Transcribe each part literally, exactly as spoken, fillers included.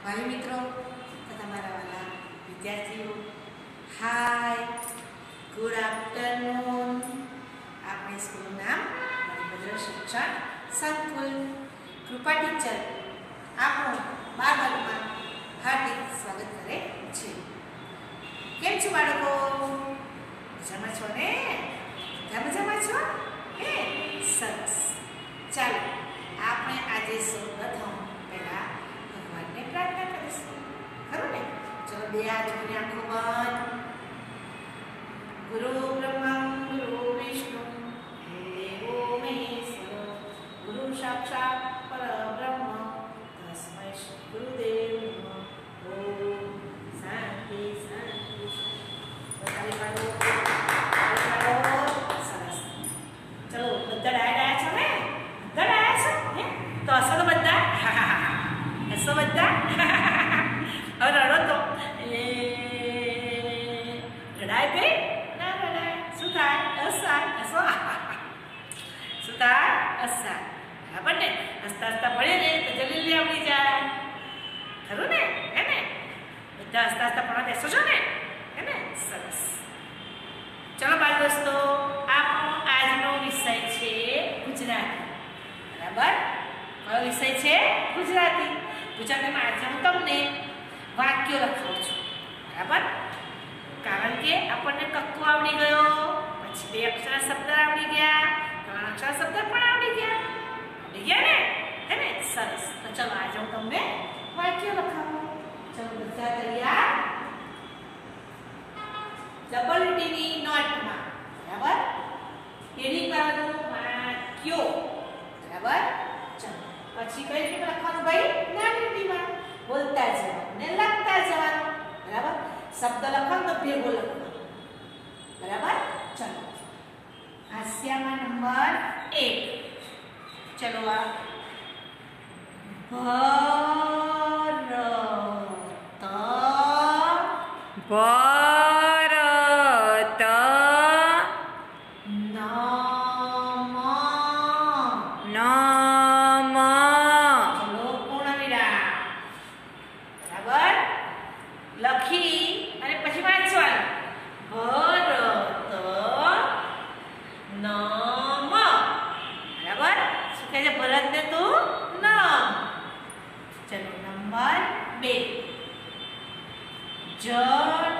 ભાઈ મિત્રો તથા મારા વાલા વિદ્યાર્થીઓ, હાય, ગુડ આફ્ટરનૂન. આપણી સ્કૂલનું નામ મણિભદ્ર શિક્ષણ સંકુલ. કૃપા ટીચર આપણું બાર વર્ગમાં હાર્દિક સ્વાગત કરે છે. કેમ છો બાળકો? મજામાં છો ને? બધા મજામાં છો? હે, સરસ. ચાલો આપણે આજે સૌપ્રથમ પહેલા ભગવાનને પ્રાર્થના કરીશું, ખરું ને? ચલો બે હાથ જોઈને આંખો બંધ. ગુરુ બ્રહ્મા ગુરુ વિષ્ણુ દેવો મહેશ્વર ગુરુ સાક્ષાત પરબ્રહ્મ તસ્મૈ શ્રી ગુરુદેવ નમઃ. ઓમ શાંતિ શાંતિ. તાળી પાડો, તાળી પાડો. સરસ. ચલો બધા ડાયા છો ને? બધા ડાયા છો હે? તો હસો તો બધા. હસો બધા. હવે રડો તો. રડાય બે ના રડાય. શું થાય? હસાય. હસો. શું થાય? હસાય. બરાબર ને? હસતા હસતા ભણીએ ને તો જલ્દી આવડી જાય, ખરું ને? હે ને? બધા હસતા હસતા ભણવા બેસો છો ને? હે ને? સરસ. ચલો બાળ દોસ્તો, આપણો આજનો વિષય છે ગુજરાતી. બરાબર? કયો વિષય છે? ગુજરાતી. ગુજરાતીમાં આજે હું તમને વાક્યો લખાવું છું. બરાબર? કારણ કે આપણને કક્કો આવડી ગયો, પછી બે અક્ષર શબ્દ આવડી ગયા, ત્રણ અક્ષર શબ્દ પણ આવડી ગયા. આવડી ગયા ને? હે ને? સરસ. તો ચલો આજે હું તમને વાક્યો લખાવું. ચલો બધા તૈયાર? ડબલ ટીની નોટમાં. બરાબર? એની કરવાનું વાક્યો. બરાબર? ચલો પછી કઈ રીતે લખવાનું ભાઈ? નાની લીટીમાં બોલતા જવાનું ને લખતા જવાનું. બરાબર? શબ્દ લખવાનું તો ભેગો લખવાનો. બરાબર? ચલો હાસ્યામાં નંબર એક. ચલો આ ભરત ભરત નમ નમ ચલો પૂર્ણ વિરામ. બરાબર? લખી અને પછી વાંચવાનું. ભરત નમ. બરાબર? શું કહે છે ભરત ને તું? નમ. ચલો નંબર બે. જનક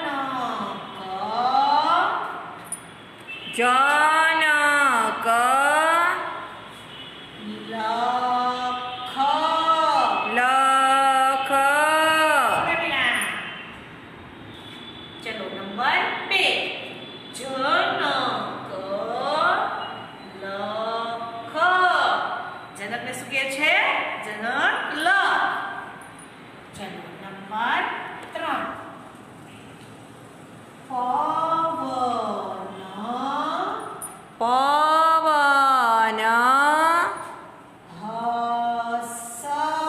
જનક લખ લખ ચલો નંબર બે. જનક લખ. જનક ને શું કહે છે? જનક લખ. ચલો નંબર ત્રણ. પવન પવન હસ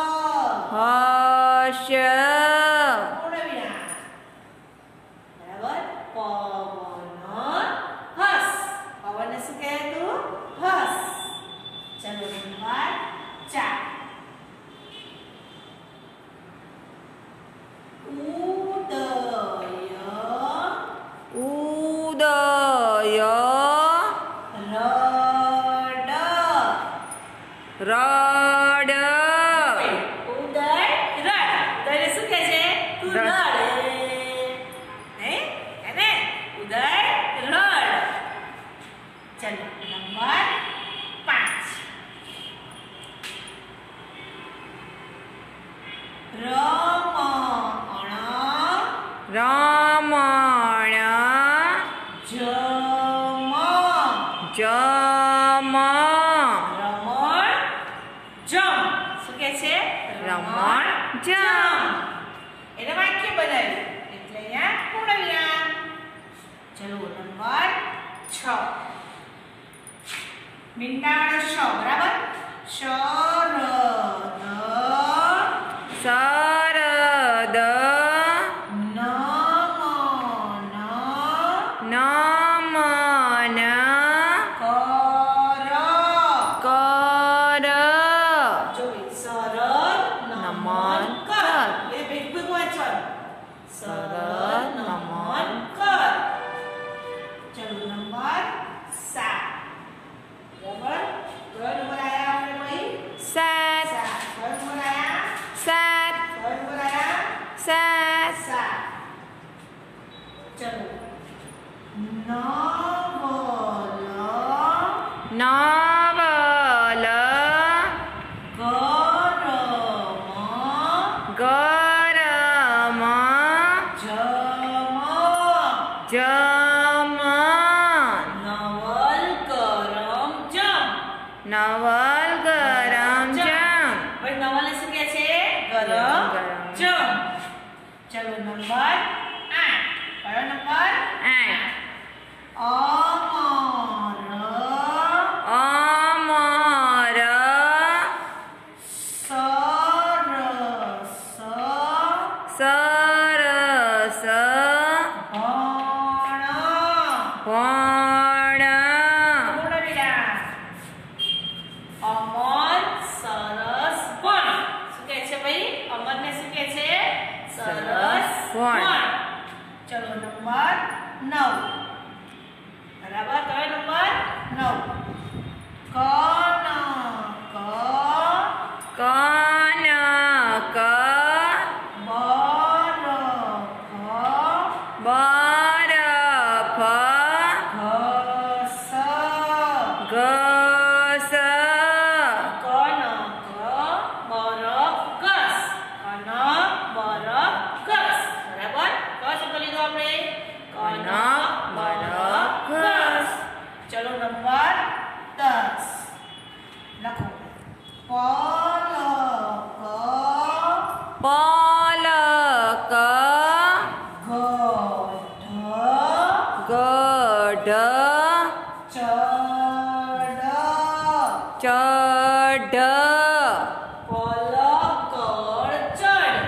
હર્ષ પૂર્ણ વિરામ. બરાબર? પવન હસ. પવન ને શું કહે તું? હસ. ચલો નંબર ચાર. ઉદય ઉદય રડ. રડ ઉદય રડ. ઉદયને શું કહે છે? તું રડ. રડ. હે? એને ઉદય રડ. ચલો નંબર પાંચ. રમણ રમણ જમ. જમ રમણ જમ. શું કહે છે? રમણ જમ. એને વાક્ય બનાવ્યું એટલે અહીંયા પૂર્ણ વિરામ. ચલો નંબર છ. મીંડાણ શ. બરાબર? શરદ શરદ નમન નમન કર. કર જોઈ શરદ નમન કર. એ સર નમન કર. ચલો નંબર સાત. બરાબર. કયો નંબર આયા આપણે ભાઈ? સાત સાત. કયો નંબર આયા? સાત કયો નંબર આયા? સાત સાત. ચલો નવલ નવલ ગરમ ગરમ જમ જમ નવલ ગરમ જમ. નવલ ગરમ જમ ભાઈ નવલે શું કહે છે? ગરમ ગરમ. જમ. ચલો નંબર આઠ. કયો નંબર? આઠ અમર અમર સરસ સરસ ભણ. ભણ બોલો બેટા. અમર સરસ ભણ. શું કહે છે ભાઈ? અમરને શું કહે છે? સરસ ભણ. ભણ. ચલો નંબર નવ. બરાબર. કયો નંબર? નવ. કનક કનક બરફ બરફ ઘસ. ઘસ કનક બરફ ઘસ. કનક બરફ ઘસ. બરાબર. કયો શબ્દ લીધો આપણે? કનક બરફ ઘસ. ચલો નંબર દસ. લખો. પલક પલક ગઢ ગઢ ચઢ ચઢ પલકડ ચઢ.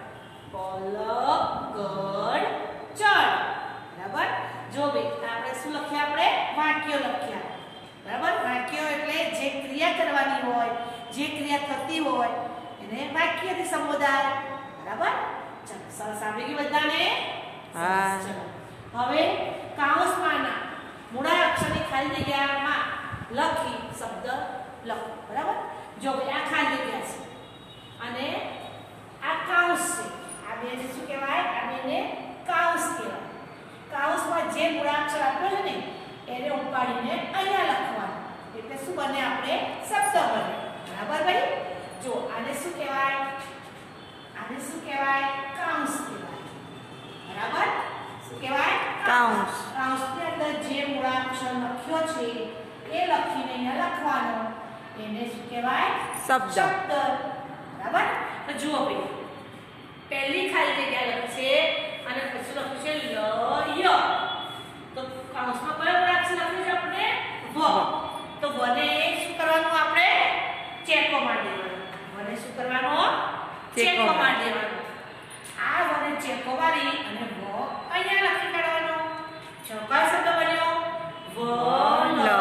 પલકડ ચઢ. બરાબર. જો ભાઈ આપણે શું લખ્યા? આપણે વાક્યો લખ્યા. બરાબર. વાક્યો એટલે જે ક્રિયા કરવાની હોય, જે ક્રિયા થતી હોય એને વાક્યથી સંબોધાય. બરાબર. ચાલો સરસ આવડી ગયું બધાને? હા. ચલો હવે કાઉન્સમાંના મૂળાક્ષરની ખાલી જગ્યામાં લખી શબ્દ લખો. બરાબર. જો ભાઈ આ ખાલી જગ્યા છે અને આ કાઉન્સ છે. આ બેને શું કહેવાય? આ બેને કાઉન્સ કહેવાય. કાઉન્સમાં જે મૂળાક્ષર આપ્યો છે ને એને ઉપાડીને અહીંયા લખવાનું. એટલે શું બને? આપણે શબ્દ બને. બરાબર ભાઈ. જો આને શું કહેવાય? આને શું કહેવાય? કાઉન્સ કહેવાય. બરાબર. શું કહેવાય? કાઉન્સ. કાઉન્સની અંદર જે મૂળાક્ષર લખ્યો છે એ લખીને અહીંયા લખવાનો. એને શું કહેવાય? શબ્દ. શબ્દ. બરાબર. તો જુઓ ભાઈ પહેલી ખાલી જગ્યા લખી છે અને પછી લખ્યું છે લય. તો કાઉન્સમાં કયો મૂળાક્ષર લખ્યું છે આપણે? વ. તો વને શું કરવાનું? આપણે ચેકો મારી દેવાનો. વને શું કરવાનો? ચેકો મારી દેવાનો. આ વને ચેકો મારી અને વ અહીંયા લખી કાઢવાનો. ચલો કયો શબ્દ બન્યો? વલય.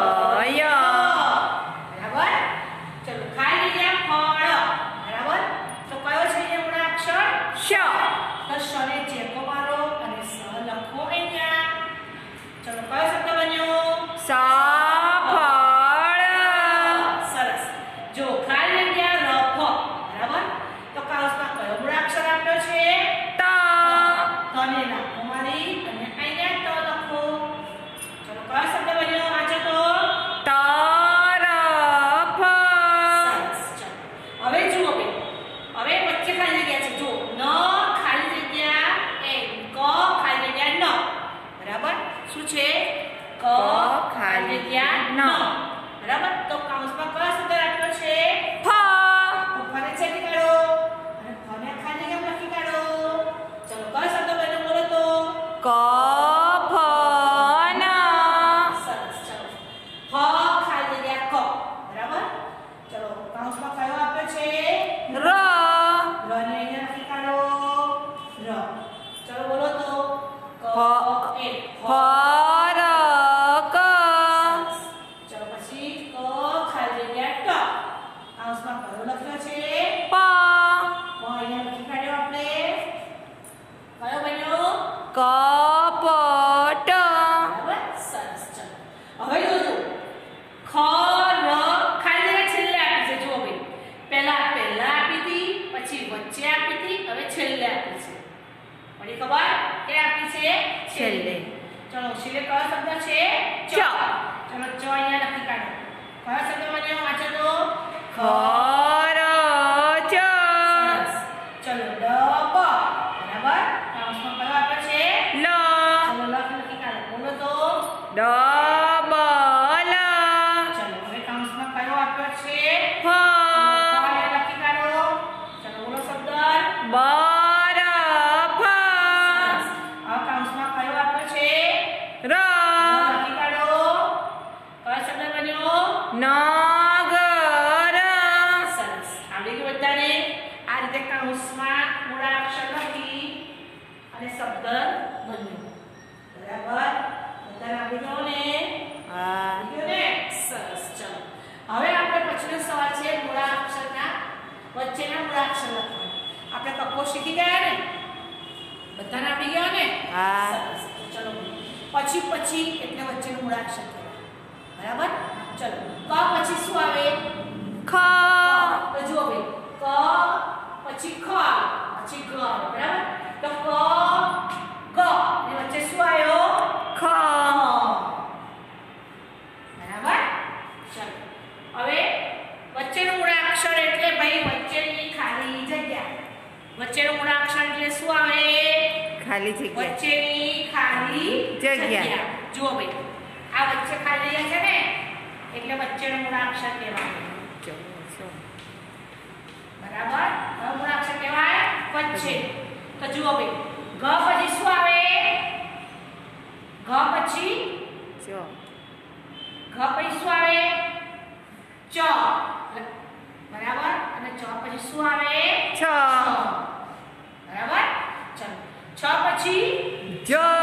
બરાબર. ચલો ખાલી જગ્યા ફળ. બરાબર. તો કયો છે અહીંયા મૂળાક્ષર? શ તો શને ચેકો મારો અને સ લખો અહીંયા. ચલો કયો શબ્દ બન્યો? સફળ સરસ. જો ખાલી જગ્યા રફ. બરાબર. તો કાઉન્સમાં કયો મૂળાક્ષર આપ્યો છે? ત તને લખો મારી અને અહીંયા ત લખો. છેલ્લે. ચલો છેલ્લે કયો શબ્દ છે? ચ. ચ. ચલો ચ અહીંયા લખી કાઢો. કયો શબ્દ બન્યો? વાંચો તો. ખરચ. સરસ. ચલો ડ બ. બરાબર. કૌંસમાં કયો આપ્યો છે? લ. ચલો લખ લખી કાઢો. બોલો તો. ડબલ. ચલો હવે કૌંસમાં કયો આપ્યો છે? ફ. અહીંયા લખી કાઢો. ચલો બોલો શબ્દ. બરફ. સરસ. હવે કૌંસમાં કયો આપ્યો છે? ર. લખી કાઢો. કયો શબ્દ બન્યો? નગર. સરસ. આવડી ગયું બધાને? આ રીતે કૌંસમાં મૂળાક્ષર લખી અને શબ્દ બન્યો. બરાબર? બધાને આવડી ગયું ને? હા. આવડી ગયું ને? સરસ. ચલો હવે આપણે પછીનો સવાલ છે મૂળાક્ષરના વચ્ચેના મૂળાક્ષર લખવાના. આપણે કક્કો શીખી ગયા ને? બધાને આવડી ગયા ને? હા. સરસ. ચલો પછી પછી એટલે વચ્ચેનું મૂળાક્ષર કહેવાય. બરાબર? ચલો ક પછી શું આવે? ખ. તો જુઓ બે ક પછી ખ પછી ગ આવે. બરાબર? તો ક ગ ને વચ્ચે શું આવ્યો? ખ. બરાબર? ચલો હવે વચ્ચેનું મૂળાક્ષર એટલે ભાઈ વચ્ચેની ખાલી જગ્યા. વચ્ચેનું મૂળાક્ષર એટલે શું આવે? ખાલી જગ્યા. વચ્ચેની ખાલી જગ્યા. જગ્યા. જુઓ ભાઈ આ વચ્ચે ખાલી જગ્યા છે ને એટલે વચ્ચેનું મૂળાક્ષર કહેવાય. બરાબર? હવે મૂળાક્ષર કહેવાય વચ્ચે. તો જુઓ ભાઈ ગ પછી શું આવે? ગ પછી જો. ઘ પછી શું આવે? ચ. બરાબર? અને ચ પછી શું આવે? છ. બરાબર? ચલો છ પછી જ.